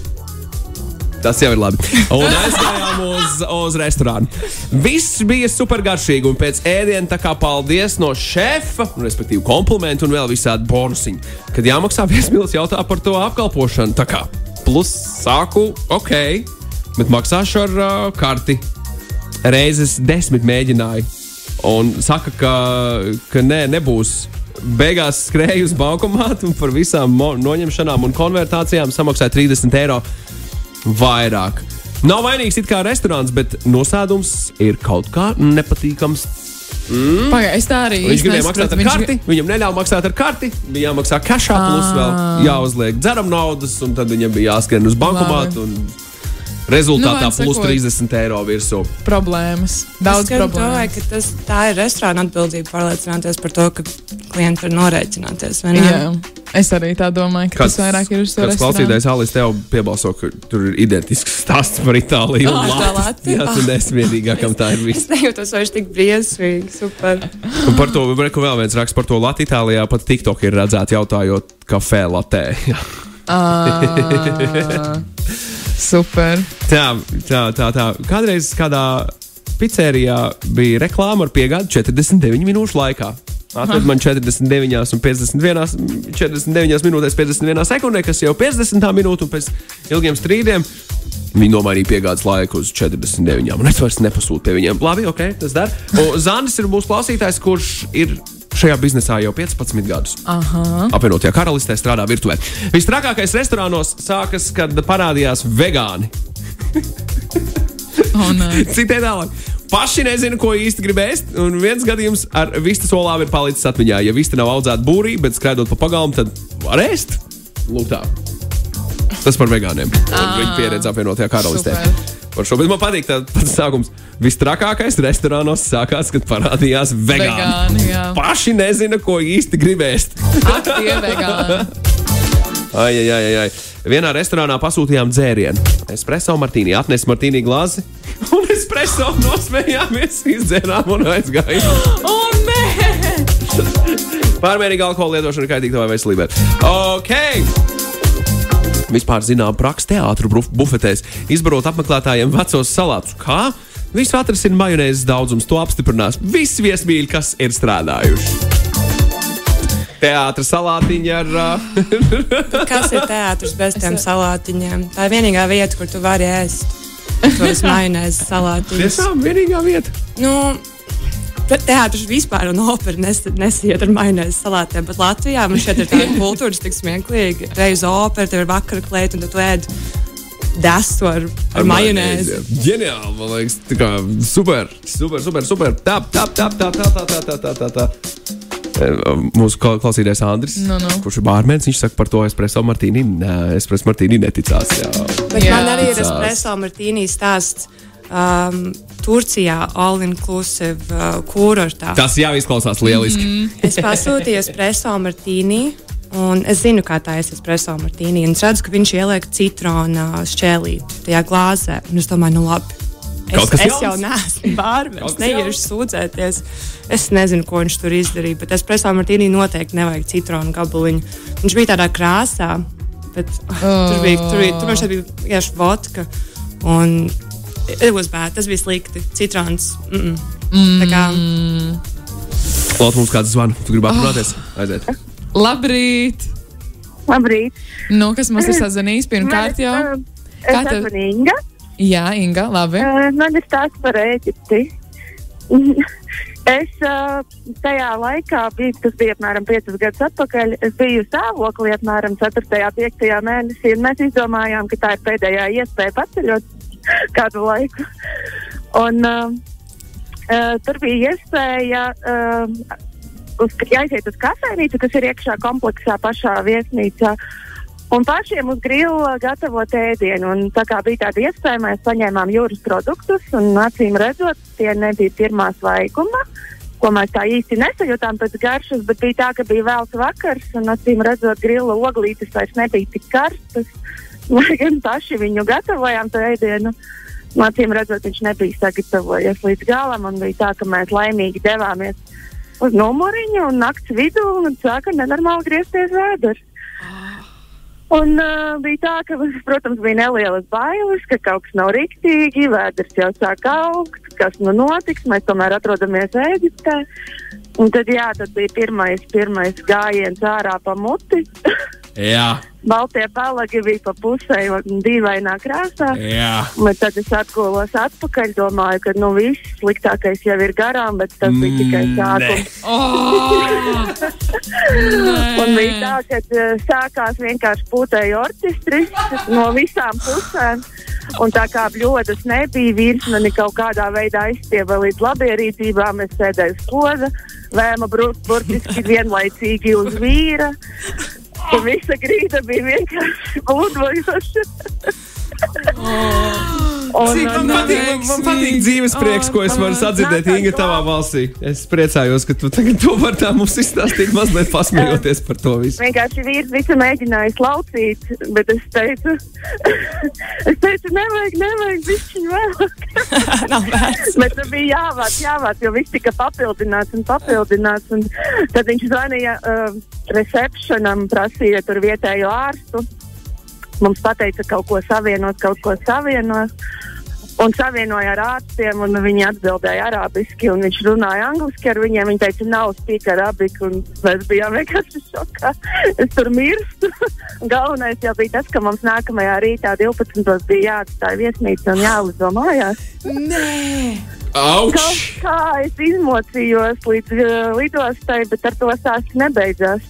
Tas jau ir labi. Un aizgājām uz, uz restorānu. Viss bija super garšīgi, un pēc ēdiena tā kā paldies no šefa, respektīvi komplimentu un vēl visādi bonusiņi. Kad jāmaksā viesmīlis jautā par to apkalpošanu, tā kā plus sāku, ok, bet maksāšu ar uh, karti. Reizes desmit mēģināju. Un saka, ka, ka nē, nebūs. Beigās skrēju uz bankomātu un par visām mo- noņemšanām un konvertācijām samaksāju trīsdesmit eiro. Vairāk. Nav vainīgs it kā restorāns, bet nosēdums ir kaut kā nepatīkams. Mm. Paga, es tā arī Viņš īsti gribēja maksāt nesapratu. ar Viņš karti, viņam neļāva maksāt ar karti, bija jāmaksā kašā, plus vēl jāuzliek dzeram naudas, un tad viņam bija jāskrien uz bankomātu, un rezultātā Nu, man plus sakot- trīsdesmit eiro virsū. Problēmas. Daudz Es problēmu. domāju, ka tas, tā ir restorāna atbildība pārliecināties par to, ka klienti var norēķināties. vai ne? Jā, es arī tā domāju, ka tas vairāk ir uz to Kāds restorānu. klausītājs Alis tev piebalso, ka tur ir identisks stāsts par Itāliju. Ah, un tā Latviju. Latvija. Jā, tu nesmiedīgākam tā ir viss. Es nejūtos vairs tik briesmīgi. Super. Un par to, reku vēl viens raksts par to Latviju Itālijā, pat TikTok ir redzēts jautājot kafē latē. Ah, super. Tā, tā, tā, tā. Kādreiz kādā pizzerijā bija reklāma ar piegādi četrdesmit deviņu minūšu laikā. Atved man četrdesmit deviņas un piecdesmit viena, četrdesmit deviņas minūtēs, piecdesmit viena sekundē, kas jau piecdesmit minūtes un pēc ilgiem strīdiem Viņi nomainīja piegādes laiku uz četrdesmit deviņām. Un es vairs nepasūtu pie viņiem. Labi, ok, tas der. Un Zandis ir mūsu klausītājs, kurš ir šajā biznesā jau piecpadsmit gadus. Aha. Apvienotajā karalistē strādā virtuvē. Vistrakākais restorānos sākas, kad parādījās vegāni. Oh, Citē tālāk. Paši nezinu, ko īsti grib ēst, un viens gadījums ar vistas olām ir palicis atmiņā. Ja vista nav audzēta būrī, bet skraidot pa pagalmu, tad var ēst. Lūk tā. Tas par vegāniem. Ah, viņa pieredze apvienotajā karalistē. Super. Par šo, bet man patīk tā pats sākums. Vistrakākais restorānos sākās, kad parādījās vegāni. Vegāni, jā. Paši nezina, ko īsti grib ēst. Ak, tie vegāni. Ai, ai, ai, ai. Vienā restorānā pasūtījām dzērienu. Espresso martīnī, atnes martīnī glāzi un espresso nosmējāmies, izdzērām un aizgājām. O, nē! Pārmērīga alkohola lietošana kaitīga tavai veselībai. Ok! Vispār zinām praks teātru bufetēs, izbarot apmeklētājiem vecos salātus. Kā? Visu atrasina majonēzes daudzums, to apstiprinās visi viesmīļi, kas ir strādājuši. Teātra salātiņa ar... Kas ir teātris bez tiem salātiņiem? Tā ir vienīgā vieta, kur tu vari ēst tos majonēzes salātiņus. Tiešām vienīgā vieta? Nu, teātris vispār un opera nes, nesiet ar majonēzes salātiem, bet Latvijā man šeit ir tāda kultūras tik smieklīgi. Reiz opera, tev ir vakara klēt, un tad tu ēd desu ar, ar, ar majonēzi. Ģeniāli, man liekas, tā kā super, super, super, super. Tap, tap, tap, tap, tap, tap, tap, tap, tap, tap. Mūsu klausītājs Andris, no, no. kurš ir bārmenis, viņš saka par to espresso martīni. Nē, espresso martīni neticās. Jā. Bet jā. Man arī ir espresso martīni stāsts um, Turcijā all-inclusive uh, kūrortā. Tas jau izklausās lieliski. Mm-hmm. Es pasūtīju espresso martīni, un es zinu, kā tā ir espresso martīni. Un es redzu, ka viņš ieliek citrona šķēlīti tajā glāzē. Un es domāju, nu labi. Es, es jau neesmu bārmenis, neiešu sūdzēties. Es nezinu, ko viņš tur izdarīja, bet espresso martīnī noteikti nevajag citronu gabaliņu. Viņš bija tādā krāsā, bet oh. tur bija, tur bija, tur man šeit bija vienkārši vodka, un it was bad, tas bija slikti. Citrons, mm-mm. Mm. Tā kā... Lūdzu, mums kāds zvana, tu gribi aprunāties? Aiziet. Labrīt! Labrīt! Nu, kas mums ir sazvanījis pirmkārt jau? Es esmu Inga. Jā, Inga, labi. Uh, man ir stāsts par Ēģipti. Es uh, tajā laikā, biju, tas bija apmēram piecus gadus atpakaļ, es biju stāvoklī apmēram ceturtajā, piektajā mēnesī, un mēs izdomājām, ka tā ir pēdējā iespēja paceļot kādu laiku. Un uh, uh, tur bija iespēja uh, uz, aiziet uz kafejnīcu, kas ir iekšā kompleksā pašā viesnīcā. Un pašiem uz grila gatavot ēdienu. Un tā kā bija tāda iespēja, mēs paņēmām jūras produktus, un acīm redzot, tie nebija pirmā svaiguma, ko mēs tā īsti nesajūtām pēc garšas, bet bija tā, ka bija vēls vakars, un acīm redzot, grila oglītes vairs nebija tik karstas. Lai gan paši viņu gatavojām to ēdienu, un acīm redzot, viņš nebija sagatavojies līdz galam, un bija tā, ka mēs laimīgi devāmies uz numuriņu un nakts vidū, un sāka nenormāli griezties vēders. Un uh, bija tā, ka, protams, bija nelielas bailes, ka kaut kas nav riktīgi, vēders jau sāk augt, kas nu notiks, mēs tomēr atrodamies Ēģiptē. Un tad, jā, tad bija pirmais, pirmais gājiens ārā pa muti. Jā. Baltie palagi bija pa pusē dīvainā krāsā. Jā. Bet tad es atgulos atpakaļ, domāju, ka nu viss sliktākais jau ir garām, bet tas bija tikai sākums. Oh! Un bija tā, ka uh, sākās vienkārši pūtēja orķestris no visām pusēm. Un tā kā bļodas nebija, virsmani kaut kādā veidā aizstieva līdz labierīcībām, es sēdēju uz poza, vēma burtiski vienlaicīgi uz vīra. Un visa grīda bija vienkārši pludvojoša. Oh, Cik man patīk, man, man patīk dzīves prieks, ko es varu sadzirdēt, Inga, tavā valstī. Es priecājos, ka tu tagad to var tā mums izstāstīt, mazliet pasmējoties par to visu. Vienkārši vīrs visu mēģināja slaucīt, bet es teicu, es teicu, nevajag, nevajag, bišķiņ vēlāk. Nav vērts. Bet bija jāvāc, jāvāc, jo viss tika papildināts un papildināts. Un tad viņš zvanīja uh, receptionam, prasīja tur vietējo ārstu. Mums pateica kaut ko savienot, kaut ko savienot. un savienoja ar ārstiem, un viņi atbildēja arābiski, un viņš runāja angliski ar viņiem. Viņi teica, nav speak arabic, un mēs bijām vienkārši šokā. Es tur mirstu. Galvenais jau bija tas, ka mums nākamajā rītā divpadsmitos bija jāatstāja viesnīca un jāuzdo mājās. Nē! Auč! Kaut kā es izmocījos līdz uh, lidostai, bet ar to stāsts nebeidzās.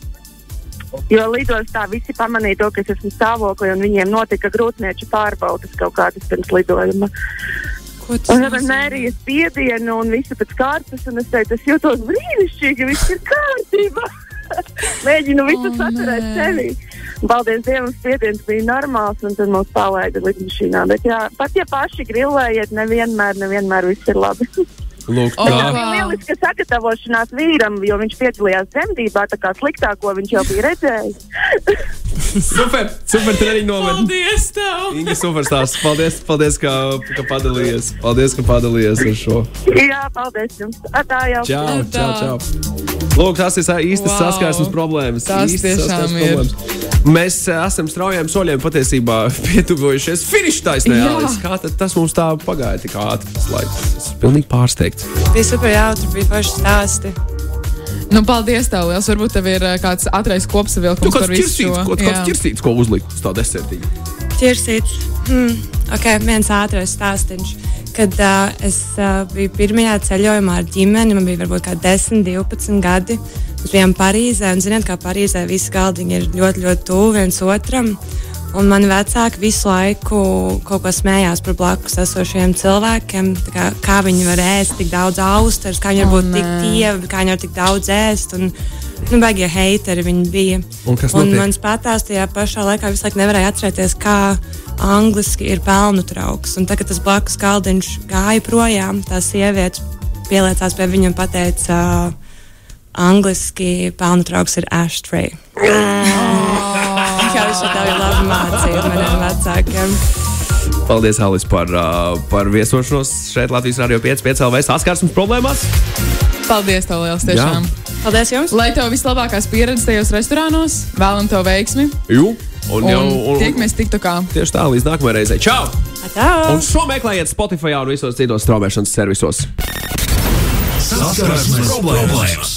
Jo lidostā visi pamanīja to, ka es esmu stāvoklī, un viņiem notika grūtnieču pārbaudas kaut kādas pirms lidojuma. Un tad mērīja spiedienu un visu pēc kārtas, un es teicu, es jūtos brīnišķīgi, viss ir kārtībā. Mēģinu visu oh, saturēt sevi. Paldies Dievam, spiediens bija normāls, un tad mūs palaida lidmašīnā. Bet jā, pat ja paši grillējiet, nevienmēr, nevienmēr viss ir labi. Lūk, tā bija lieliska sagatavošanās vīram, jo viņš piedalījās dzemdībā, tā kā sliktāko viņš jau bija redzējis. Super, super treniņu nometni. Paldies tev! Inga, super stāsts. Paldies, paldies, ka, ka padalījies. Paldies, ka padalījies ar šo. Jā, paldies jums. Atā jau. Čau, čau, čau. Lūk, tas ir īstas wow. saskarsmes problēmas. Tas tiešām ir. Problēmas. Mēs esam straujiem soļiem patiesībā pietuvojušies finiša taisnē. Kā tad tas mums tā pagāja tik ātri tas laiks? Es esmu pilnīgi pārsteigts. Bija super jautri, bija paši stāsti. Nu, paldies tev, liels. Varbūt tev ir kāds atrais kopsavilkums par visu šo. Kaut kāds ķirsīts, ko uzlikt uz tā desertiņa. Ķirsīts. Hmm. Ok, viens ātrais stāstiņš. Kad uh, es uh, biju pirmajā ceļojumā ar ģimeni, man bija varbūt kā desmit, divpadsmit gadi. Mēs bijām Parīzē, un ziniet, kā Parīzē visi galdiņi ir ļoti, ļoti tuvu viens otram. Un mani vecāki visu laiku kaut ko smējās par blakus esošiem cilvēkiem. Kā, kā viņi var ēst tik daudz austeres, kā viņi var būt oh, tik dievi, kā viņi var tik daudz ēst. Un, nu, baigie heiteri viņi bija. Un, un mans patās tajā pašā laikā visu laiku nevarēja atcerēties, kā angliski ir pelnu trauks. Un tagad tas blakus galdiņš gāja projām, tā sieviete pieliecās pie viņa un pateica, uh, angliski pelnu trauks ir ashtray. Kā viņš tā bija labi mācīt maniem vecākiem. Paldies, Alis, par, uh, par viesošanos šeit Latvijas Radio pieci pieci L V saskarsmes problēmās. Paldies tev liels tiešām. Jā. Paldies jums. Lai tev vislabākās pieredzes tajos restorānos. Vēlam tev veiksmi. Jū. Un, un, jau, un tiekamies TikTokā. Tieši tā, līdz nākamajai reizei. Čau! Atā. Un šo meklējiet Spotify un visos citos straumēšanas servisos. Saskarsmes problēmas.